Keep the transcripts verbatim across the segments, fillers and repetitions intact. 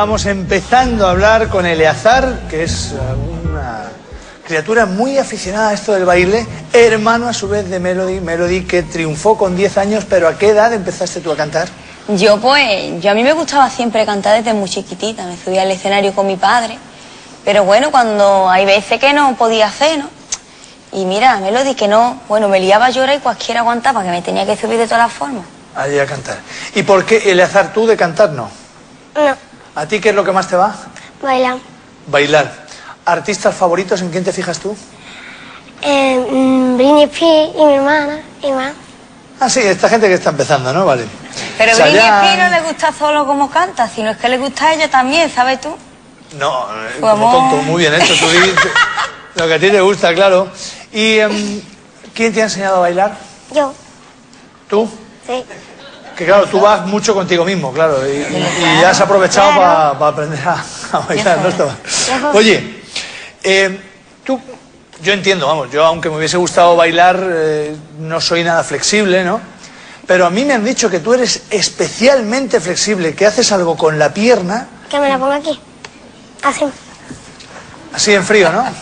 Vamos empezando a hablar con Eleazar, que es una criatura muy aficionada a esto del baile, hermano a su vez de Melody, Melody que triunfó con diez años, pero ¿a qué edad empezaste tú a cantar? Yo pues, yo a mí me gustaba siempre cantar desde muy chiquitita, me subía al escenario con mi padre, pero bueno, cuando hay veces que no podía hacer, ¿no? Y mira, Melody que no, bueno, me liaba a llorar y cualquiera aguantaba, que me tenía que subir de todas las formas. Allí a cantar. ¿Y por qué, Eleazar, tú de cantar no? No. ¿A ti qué es lo que más te va? Bailar. Bailar. ¿Artistas favoritos? ¿En quién te fijas tú? Eh, mm, Britney Spears y mi hermana, y más. Ah, sí, esta gente que está empezando, ¿no? Vale. Pero Chayanne... Britney Spears no le gusta solo como canta, sino es que le gusta a ella también, ¿sabes tú? No, Su como amor. tonto, muy bien hecho. Tú dices lo que a ti te gusta, claro. ¿Y um, quién te ha enseñado a bailar? Yo. ¿Tú? Sí. Que claro, tú vas mucho contigo mismo, claro, y, y ya has aprovechado para pa aprender a, a bailar, ¿no? Está mal. Oye, eh, tú, yo entiendo, vamos, yo aunque me hubiese gustado bailar, eh, no soy nada flexible, ¿no? Pero a mí me han dicho que tú eres especialmente flexible, que haces algo con la pierna... Que me la ponga aquí. Así. Así en frío, ¿no?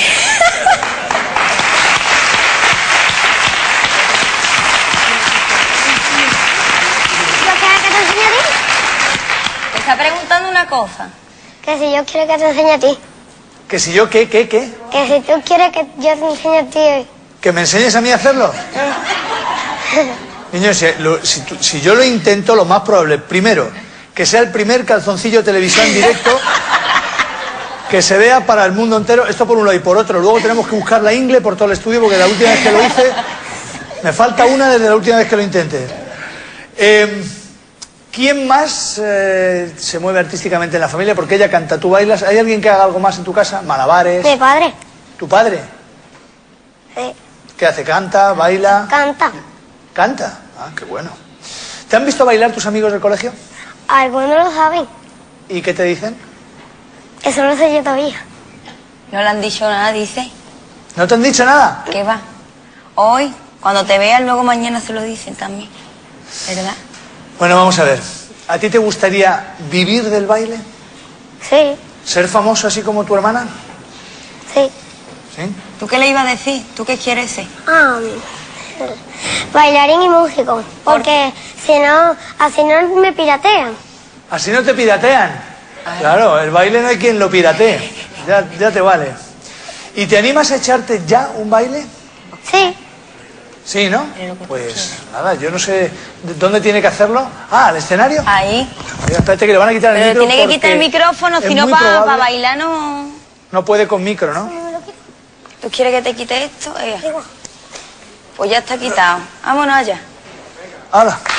Te está preguntando una cosa. Que si yo quiero que te enseñe a ti. Que si yo, ¿qué, qué, qué? Que si tú quieres que yo te enseñe a ti. ¿Que me enseñes a mí a hacerlo? Niño, si, lo, si, tú, si yo lo intento, lo más probable, primero, que sea el primer calzoncillo de televisión en directo que se vea para el mundo entero, esto por un lado y por otro. Luego tenemos que buscar la ingle por todo el estudio, porque la última vez que lo hice, me falta una desde la última vez que lo intenté. Eh, ¿Quién más eh, se mueve artísticamente en la familia? Porque ella canta, tú bailas. ¿Hay alguien que haga algo más en tu casa? ¿Malabares? Mi padre. ¿Tu padre? Sí. ¿Qué hace? ¿Canta? ¿Baila? Canta. ¿Canta? Ah, qué bueno. ¿Te han visto bailar tus amigos del colegio? Algunos lo saben. ¿Y qué te dicen? Eso no lo sé yo todavía. No le han dicho nada, dice. ¿No te han dicho nada? ¿Qué va? Hoy, cuando te vean, luego mañana se lo dicen también. ¿Verdad? Bueno, vamos a ver. ¿A ti te gustaría vivir del baile? Sí. ¿Ser famoso así como tu hermana? Sí. ¿Sí? ¿Tú qué le ibas a decir? ¿Tú qué quieres ser? Ah, bailarín y músico. Porque si no, así no me piratean. ¿Así no te piratean? Claro, el baile no hay quien lo piratee. Ya, ya te vale. ¿Y te animas a echarte ya un baile? Sí. Sí, ¿no? Pues nada, yo no sé dónde tiene que hacerlo. Ah, ¿al escenario? Ahí. Oiga, espérate que le van a quitar el Pero micro. tiene que quitar el porque micrófono, es si no muy para probable- bailar no... No puede con micro, ¿no? ¿Tú quieres que te quite esto? Ea. Pues ya está quitado. Vámonos allá. Hala.